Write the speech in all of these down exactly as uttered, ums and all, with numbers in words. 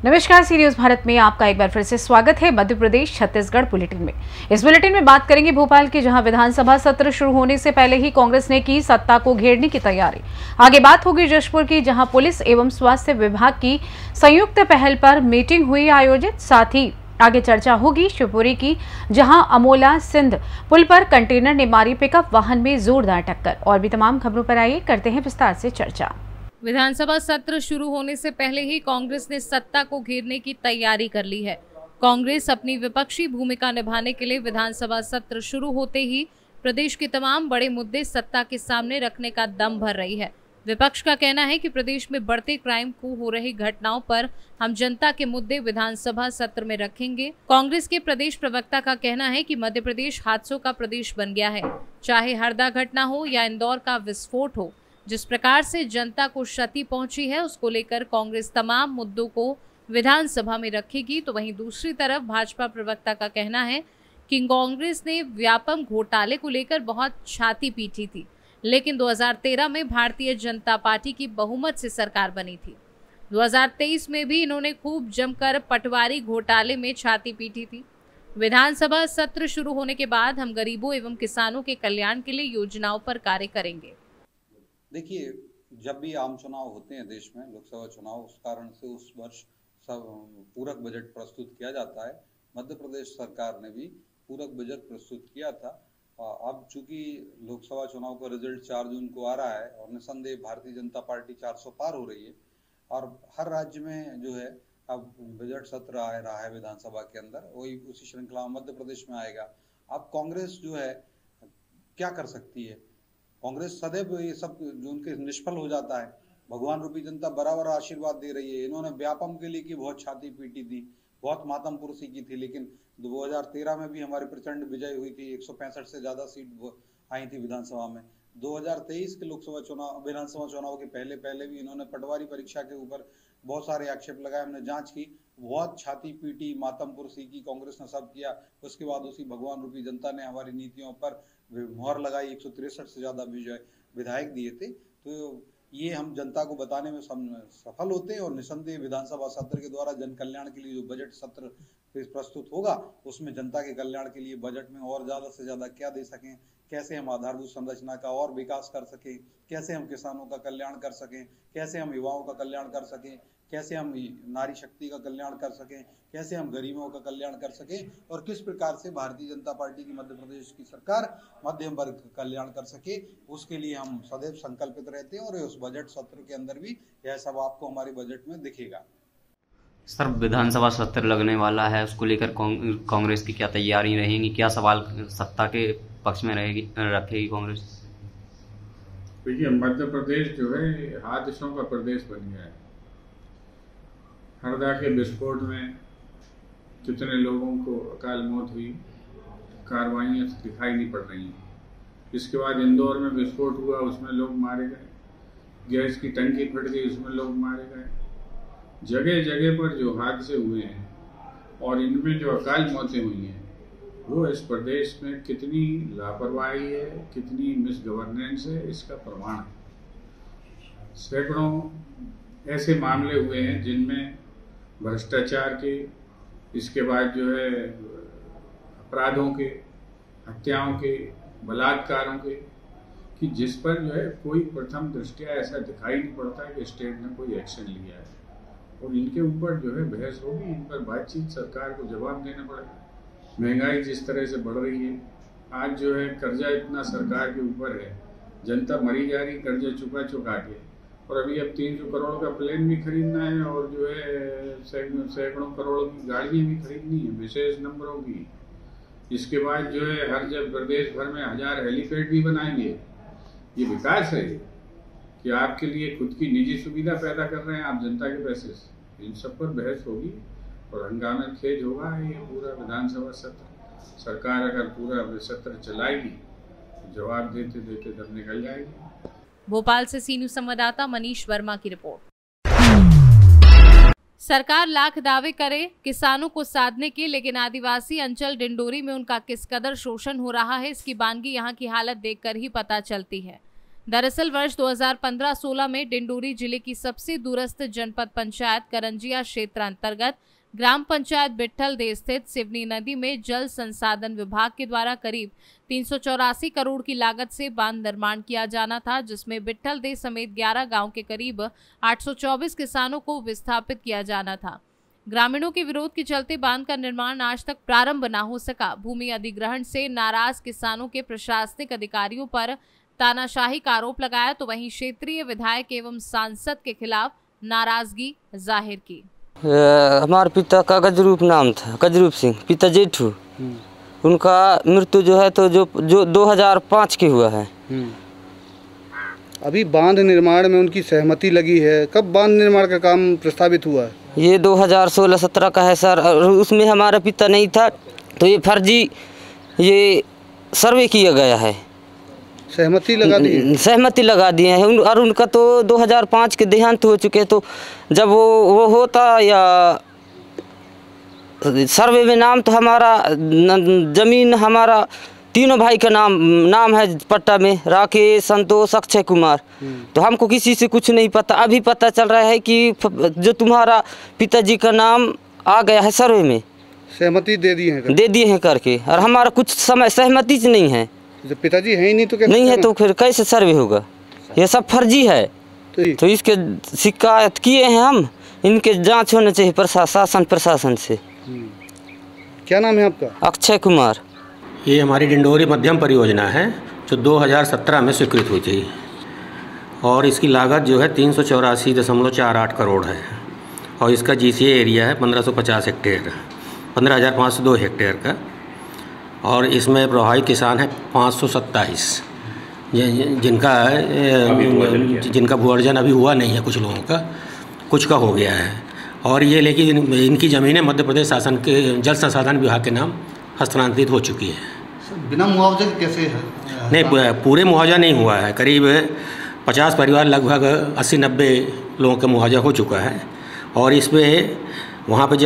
नमस्कार, सी न्यूज भारत में आपका एक बार फिर से स्वागत है। मध्य प्रदेश छत्तीसगढ़ बुलेटिन में इस बुलेटिन में बात करेंगे भोपाल की, जहां विधानसभा सत्र शुरू होने से पहले ही कांग्रेस ने की सत्ता को घेरने की तैयारी। आगे बात होगी जशपुर की, जहां पुलिस एवं स्वास्थ्य विभाग की संयुक्त पहल पर मीटिंग हुई आयोजित। साथ ही आगे चर्चा होगी शिवपुरी की, जहां अमोला सिंध पुल पर कंटेनर ने मारी पिकअप वाहन में जोरदार टक्कर। और भी तमाम खबरों पर आइए करते हैं विस्तार से चर्चा। विधानसभा सत्र शुरू होने से पहले ही कांग्रेस ने सत्ता को घेरने की तैयारी कर ली है। कांग्रेस अपनी विपक्षी भूमिका निभाने के लिए विधानसभा सत्र शुरू होते ही प्रदेश के तमाम बड़े मुद्दे सत्ता के सामने रखने का दम भर रही है। विपक्ष का कहना है कि प्रदेश में बढ़ते क्राइम को हो रही घटनाओं पर हम जनता के मुद्दे विधानसभा सत्र में रखेंगे। कांग्रेस के प्रदेश प्रवक्ता का कहना है कि मध्य प्रदेश हादसों का प्रदेश बन गया है। चाहे हरदा घटना हो या इंदौर का विस्फोट हो, जिस प्रकार से जनता को क्षति पहुंची है, उसको लेकर कांग्रेस तमाम मुद्दों को विधानसभा में रखेगी। तो वहीं दूसरी तरफ भाजपा प्रवक्ता का कहना है कि कांग्रेस ने व्यापम घोटाले को लेकर बहुत छाती पीटी थी, लेकिन दो हज़ार तेरह में भारतीय जनता पार्टी की बहुमत से सरकार बनी थी। दो हज़ार तेईस में भी इन्होंने खूब जमकर पटवारी घोटाले में छाती पीटी थी। विधानसभा सत्र शुरू होने के बाद हम गरीबों एवं किसानों के कल्याण के लिए योजनाओं पर कार्य करेंगे। देखिए, जब भी आम चुनाव होते हैं देश में, लोकसभा चुनाव, उस कारण से उस वर्ष सब पूरक बजट प्रस्तुत किया जाता है। मध्य प्रदेश सरकार ने भी पूरक बजट प्रस्तुत किया था। अब चूंकि लोकसभा चुनाव का रिजल्ट चार जून को आ रहा है और निसंदेह भारतीय जनता पार्टी चार सौ पार हो रही है और हर राज्य में जो है अब बजट सत्र आ रहा है विधानसभा के अंदर, वही उसी श्रृंखला में मध्य प्रदेश में आएगा। अब कांग्रेस जो है क्या कर सकती है? कांग्रेस सदैव ये सब जो उनके निष्फल हो जाता है। भगवान रूपी जनता बराबर आशीर्वाद दे रही है। इन्होंने व्यापम के लिए की बहुत छाती पीटी थी, बहुत मातम पुरसी की थी, लेकिन दो हज़ार तेरह में भी हमारी प्रचंड विजय हुई थी। एक सौ पैंसठ से ज्यादा सीट आई थी विधानसभा में। दो हज़ार तेईस के लोकसभा चुनाव विधानसभा चुनाव के पहले पहले भी इन्होंने पटवारी परीक्षा के ऊपर बहुत सारे आक्षेप लगाए। हमने जांच की, बहुत छाती पीटी, मातम पुरसी की, कांग्रेस ने सब किया। उसके बाद उसी भगवान रूपी जनता ने हमारी नीतियों पर मुहर लगाई। एक सौ तिरसठ से ज्यादा विजय विधायक दिए थे। तो ये हम जनता को बताने में सफल होते हैं और निसंदेह विधानसभा सत्र के द्वारा जन कल्याण के लिए जो बजट सत्र प्रस्तुत होगा, उसमें जनता के कल्याण के लिए बजट में और ज्यादा से ज्यादा क्या दे सकें, कैसे हम आधारभूत संरचना का और विकास कर सकें, कैसे हम किसानों का कल्याण कर सकें, कैसे हम युवाओं का कल्याण कर सकें, कैसे हम नारी शक्ति का कल्याण कर सकें, कैसे हम गरीबों का कल्याण कर सकें और किस प्रकार से भारतीय जनता पार्टी की मध्य प्रदेश की सरकार मध्यम वर्ग का कल्याण कर सके, उसके लिए हम सदैव संकल्पित रहते हैं। और उस बजट सत्र के अंदर भी यह सब आपको हमारे बजट में दिखेगा। सर, विधानसभा सत्र लगने वाला है, उसको लेकर कांग्रेस की क्या तैयारी रहेंगी? क्या सवाल सत्ता के पक्ष में रहेगी रखेगी कांग्रेस? देखिए, मध्य प्रदेश जो है हादसों का प्रदेश बन गया है। हरदा के विस्फोट में कितने लोगों को अकाल मौत हुई, कार्रवाइयाँ दिखाई नहीं पड़ रही हैं। इसके बाद इंदौर में विस्फोट हुआ, उसमें लोग मारे गए। गैस की टंकी फट गई, उसमें लोग मारे गए। जगह जगह पर जो हादसे हुए हैं और इनमें जो अकाल मौतें हुई हैं, वो इस प्रदेश में कितनी लापरवाही है, कितनी मिस गवर्नेंस है, इसका प्रमाण है। सैकड़ों ऐसे मामले हुए हैं जिनमें भ्रष्टाचार के, इसके बाद जो है अपराधों के, हत्याओं के, बलात्कारों के, कि जिस पर जो है कोई प्रथम दृष्टया ऐसा दिखाई नहीं पड़ता है कि स्टेट ने कोई एक्शन लिया है। और इनके ऊपर जो है बहस होगी, इन पर बातचीत, सरकार को जवाब देना पड़ेगा। महंगाई जिस तरह से बढ़ रही है, आज जो है कर्जा इतना सरकार के ऊपर है, जनता मरी जा रही कर्जा चुका चुका के। और अभी अब तीन सौ करोड़ का प्लेन भी खरीदना है और जो है सैकड़ों करोड़ की गाड़ियाँ भी खरीदनी है, विशेष नंबरों की। इसके बाद जो है हर जब प्रदेश भर में हजार हेलीपैड भी बनाएंगे। ये विकास है कि आपके लिए खुद की निजी सुविधा पैदा कर रहे हैं आप जनता के पैसे से? इन सब पर बहस होगी और हंगामा खेज होगा। ये पूरा विधानसभा सत्र सरकार अगर पूरा सत्र चलाएगी तो जवाब देते देते दम निकल जाएगी। भोपाल से सी न्यूज संवाददाता मनीष वर्मा की रिपोर्ट। सरकार लाख दावे करे किसानों को साधने के, लेकिन आदिवासी अंचल डिंडोरी में उनका किस कदर शोषण हो रहा है, इसकी बानगी यहाँ की हालत देखकर ही पता चलती है। दरअसल वर्ष दो हज़ार पंद्रह सोलह में डिंडोरी जिले की सबसे दूरस्थ जनपद पंचायत करंजिया क्षेत्र अंतर्गत ग्राम पंचायत बिट्ठल दे स्थित सिवनी नदी में जल संसाधन विभाग के द्वारा करीब तीन सौ चौरासी करोड़ की लागत से बांध निर्माण किया जाना था, जिसमें बिट्ठल दे समेत ग्यारह गांव के करीब आठ सौ चौबीस किसानों को विस्थापित किया जाना था। ग्रामीणों के विरोध के चलते बांध का निर्माण आज तक प्रारंभ न हो सका। भूमि अधिग्रहण से नाराज किसानों के प्रशासनिक अधिकारियों पर तानाशाही का आरोप लगाया, तो वहीं क्षेत्रीय विधायक एवं सांसद के खिलाफ नाराजगी जाहिर की। हमारे पिता का गजरूप नाम था, गजरूप सिंह, पिता जेठू। उनका मृत्यु जो है तो जो जो दो हज़ार पाँच के हुआ है। अभी बांध निर्माण में उनकी सहमति लगी है, कब बांध निर्माण का काम प्रस्तावित हुआ है? ये दो हज़ार सोलह सत्रह का है सर, और उसमें हमारा पिता नहीं था, तो ये फर्जी ये सर्वे किया गया है। सहमति लगा दी सहमति लगा दिए हैं उन, और उनका तो दो हज़ार पाँच के देहांत हो चुके, तो जब वो वो होता या सर्वे में नाम तो हमारा जमीन हमारा तीनों भाई का नाम नाम है पट्टा में, राकेश, संतोष, अक्षय कुमार। तो हमको किसी से कुछ नहीं पता, अभी पता चल रहा है कि जो तुम्हारा पिताजी का नाम आ गया है सर्वे में, सहमति दे दिए हैं दे दिए हैं करके, और हमारा कुछ समय सहमति से नहीं है। जब पिताजी है ही नहीं तो कैसे नहीं है तो फिर कैसे सर्वे होगा? ये सब फर्जी है। तो, तो इसके शिकायत किए हैं हम, इनके जांच होना चाहिए प्रशासन प्रशासन से। क्या नाम है आपका? अक्षय कुमार। ये हमारी डिंडोरी मध्यम परियोजना है जो दो हज़ार सत्रह में स्वीकृत हुई थी, और इसकी लागत जो है तीन सौ चौरासी दशमलव चार आठ करोड़ है, और इसका जीसीए एरिया है पंद्रह सौ पचास हेक्टेयर, पंद्रह हज़ार पाँच सौ दो हेक्टेयर का, और इसमें प्रभावित किसान है पाँच सौ सत्ताईस, जिनका जिनका भू अर्जन अभी हुआ नहीं है, कुछ लोगों का, कुछ का हो गया है। और ये लेकिन इनकी ज़मीनें मध्य प्रदेश शासन के जल संसाधन विभाग के नाम हस्तांतरित हो चुकी है। बिना मुआवजे कैसे है? नहीं, पूरे मुआवजा नहीं हुआ है, करीब पचास परिवार लगभग अस्सी नब्बे लोगों का मुआवजा हो चुका है। और इसमें वहाँ पे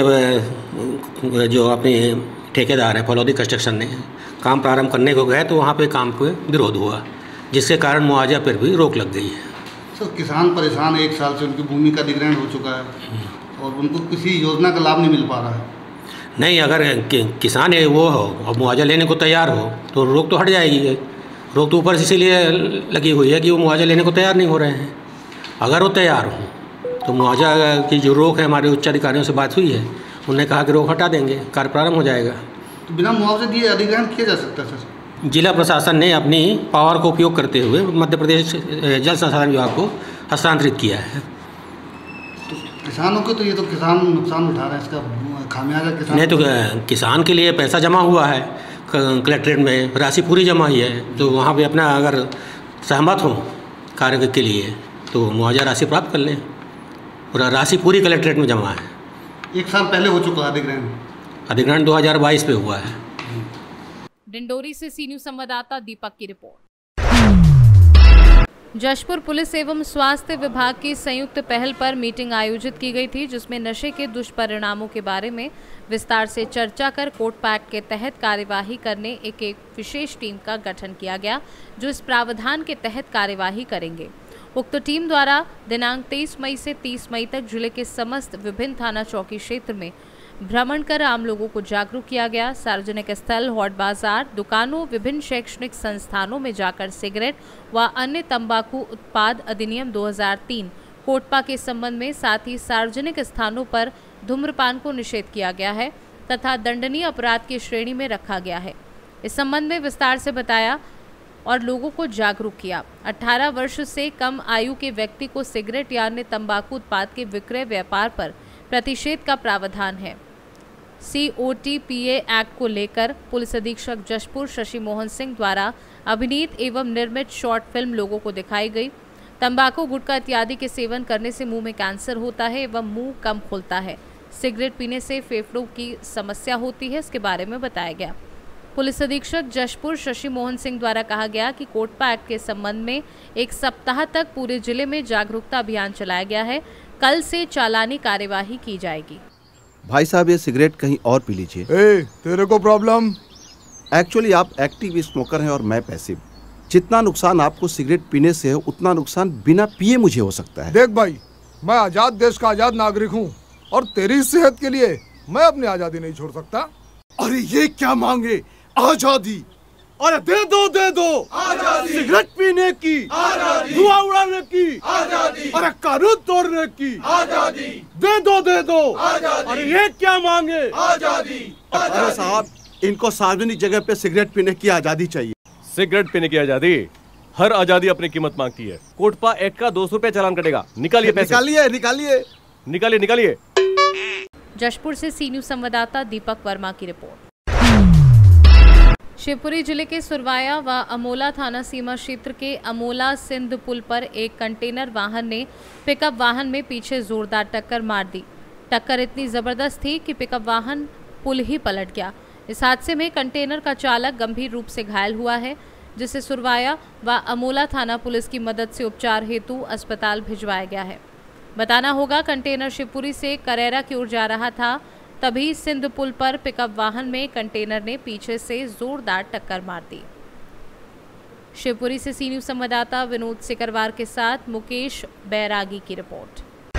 जब जो अपने ठेकेदार है फलौदी कंस्ट्रक्शन ने काम प्रारंभ करने को गए तो वहाँ पे काम को विरोध हुआ, जिसके कारण मुआवजा पर भी रोक लग गई है। सर, किसान परेशान, एक साल से उनकी भूमि का अधिग्रहण हो चुका है और उनको किसी योजना का लाभ नहीं मिल पा रहा है। नहीं, अगर कि, किसान है वो हो और मुआवजा लेने को तैयार हो तो रोक तो हट जाएगी। रोक तो ऊपर से इसीलिए लगी हुई है कि वो मुआवजा लेने को तैयार नहीं हो रहे हैं। अगर वो तैयार हो तो मुआवजा की जो रोक है, हमारे उच्च अधिकारियों से बात हुई है, उन्होंने कहा कि रोक हटा देंगे, कार्य प्रारंभ हो जाएगा। तो बिना मुआवजे दिए अधिग्रहण किया जा सकता है सर? जिला प्रशासन ने अपनी पावर को उपयोग करते हुए मध्य प्रदेश जल संसाधन विभाग को हस्तांतरित किया है। तो किसानों को तो ये तो किसान नुकसान उठा रहे हैं, इसका खामियाजा किसान नहीं, तो किसान के लिए पैसा जमा हुआ है कलेक्ट्रेट में, राशि पूरी जमा हुई है, तो वहाँ पे अपना अगर सहमत हो कार्य के लिए तो मुआवजा राशि प्राप्त कर लें, और राशि पूरी कलेक्ट्रेट में जमा है। एक साल पहले हो चुका अधिग्रहण? अधिग्रहण दो हज़ार बाईस पे हुआ है। डिंडोरी से सी न्यूज़ संवाददाता दीपक की रिपोर्ट। जशपुर पुलिस एवं स्वास्थ्य विभाग की संयुक्त पहल पर मीटिंग आयोजित की गई थी, जिसमें नशे के दुष्परिणामों के बारे में विस्तार से चर्चा कर कोर्ट पैक्ट के तहत कार्यवाही करने एक एक विशेष टीम का गठन किया गया, जो इस प्रावधान के तहत कार्यवाही करेंगे। उक्त टीम द्वारा दिनांक तेईस मई से तीस मई तक जिले के समस्त विभिन्न थाना चौकी क्षेत्र में भ्रमण कर आम लोगों को जागरूक किया गया। सार्वजनिक स्थल, हॉट बाजार, दुकानों, विभिन्न शैक्षणिक संस्थानों में जाकर सिगरेट व अन्य तंबाकू उत्पाद अधिनियम दो हज़ार तीन कोटपा के संबंध में, साथ ही सार्वजनिक स्थानों पर धूम्रपान को निषेध किया गया है तथा दंडनीय अपराध की श्रेणी में रखा गया है। इस संबंध में विस्तार से बताया और लोगों को जागरूक किया। अठारह वर्ष से कम आयु के व्यक्ति को सिगरेट या अन्य तंबाकू उत्पाद के विक्रय व्यापार पर प्रतिषेध का प्रावधान है। C O T P A act को लेकर पुलिस अधीक्षक जशपुर शशि मोहन सिंह द्वारा अभिनीत एवं निर्मित शॉर्ट फिल्म लोगों को दिखाई गई। तंबाकू, गुटखा इत्यादि के सेवन करने से मुंह में कैंसर होता है एवं मुंह कम खुलता है। सिगरेट पीने से फेफड़ों की समस्या होती है, इसके बारे में बताया गया। पुलिस अधीक्षक जशपुर शशि मोहन सिंह द्वारा कहा गया कि कोटपा एक्ट के संबंध में एक सप्ताह तक पूरे जिले में जागरूकता अभियान चलाया गया है। कल से चालानी कार्यवाही की जाएगी। भाई साहब, ये सिगरेट कहीं और पी लीजिए। ए, तेरे को प्रॉब्लम? एक्चुअली आप एक्टिव स्मोकर हैं और मैं पैसिव। जितना नुकसान आपको सिगरेट पीने से है उतना नुकसान बिना पिए मुझे हो सकता है। देख भाई, मैं आजाद देश का आजाद नागरिक हूँ और तेरी सेहत के लिए मैं अपनी आजादी नहीं छोड़ सकता। अरे ये क्या मांगे? आजादी? अरे दे दो दे दो आजादी, सिगरेट पीने की आजादी, धुआं उड़ाने की आजादी, अरे कानून तोड़ने की आजादी, दे दो दे दो आजादी। अरे ये क्या मांगे? आजादी। अरे साहब, इनको सार्वजनिक जगह पे सिगरेट पीने की आजादी चाहिए। सिगरेट पीने की आजादी? हर आजादी अपनी कीमत मांगती है। कोटपा एक्ट का दो सौ रुपए चालान कटेगा। निकालिए पैसे। निकालिए निकालिए निकालिए निकालिए। जशपुर से सी न्यूज संवाददाता दीपक वर्मा की रिपोर्ट। शिवपुरी जिले के सुरवाया व अमोला थाना सीमा क्षेत्र के अमोला सिंध पुल पर एक कंटेनर वाहन ने पिकअप वाहन में पीछे जोरदार टक्कर मार दी। टक्कर इतनी जबरदस्त थी कि पिकअप वाहन पुल ही पलट गया। इस हादसे में कंटेनर का चालक गंभीर रूप से घायल हुआ है, जिसे सुरवाया व अमोला थाना पुलिस की मदद से उपचार हेतु अस्पताल भिजवाया गया है। बताना होगा, कंटेनर शिवपुरी से करेरा की ओर जा रहा था, तभी सिंध पुल पर पिकअप वाहन में कंटेनर ने पीछे से जोरदार टक्कर मार दी। शिवपुरी से सी न्यूज संवाददाता विनोद सिकरवार के साथ मुकेश बैरागी की रिपोर्ट।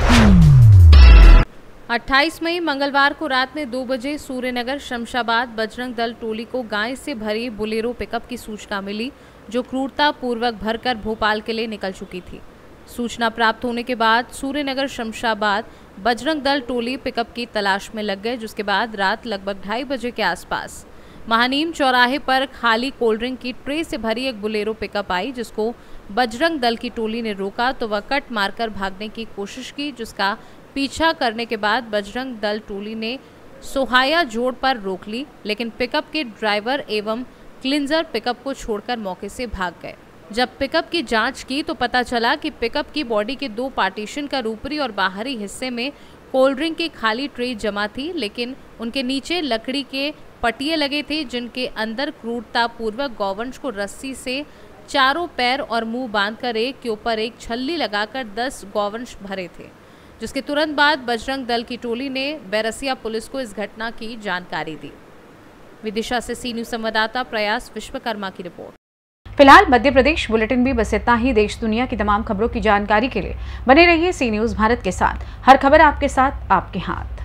अट्ठाईस मई मंगलवार को रात में दो बजे सूर्यनगर शमशाबाद बजरंग दल टोली को गाय से भरी बोलेरो पिकअप की सूचना मिली, जो क्रूरता पूर्वक भरकर भोपाल के लिए निकल चुकी थी। सूचना प्राप्त होने के बाद सूर्यनगर शमशाबाद बजरंग दल टोली पिकअप की तलाश में लग गए, जिसके बाद रात लगभग ढाई बजे के आसपास महानीम चौराहे पर खाली कोल्ड ड्रिंक की ट्रे से भरी एक बोलेरो पिकअप आई, जिसको बजरंग दल की टोली ने रोका तो वह कट मारकर भागने की कोशिश की, जिसका पीछा करने के बाद बजरंग दल टोली ने सोहाया जोड़ पर रोक ली, लेकिन पिकअप के ड्राइवर एवं क्लींजर पिकअप को छोड़कर मौके से भाग गए। जब पिकअप की जांच की तो पता चला कि पिकअप की बॉडी के दो पार्टीशन का ऊपरी और बाहरी हिस्से में कोल्ड ड्रिंक की खाली ट्रे जमा थी, लेकिन उनके नीचे लकड़ी के पटिए लगे थे, जिनके अंदर क्रूरतापूर्वक गौवंश को रस्सी से चारों पैर और मुंह बांधकर एक के ऊपर एक छल्ली लगाकर दस गौवंश भरे थे, जिसके तुरंत बाद बजरंग दल की टोली ने बैरसिया पुलिस को इस घटना की जानकारी दी। विदिशा से सी न्यूज संवाददाता प्रयास विश्वकर्मा की रिपोर्ट। फिलहाल मध्य प्रदेश बुलेटिन भी बस इतना ही। देश दुनिया की तमाम खबरों की जानकारी के लिए बने रहिए सी न्यूज भारत के साथ। हर खबर आपके साथ, आपके हाथ।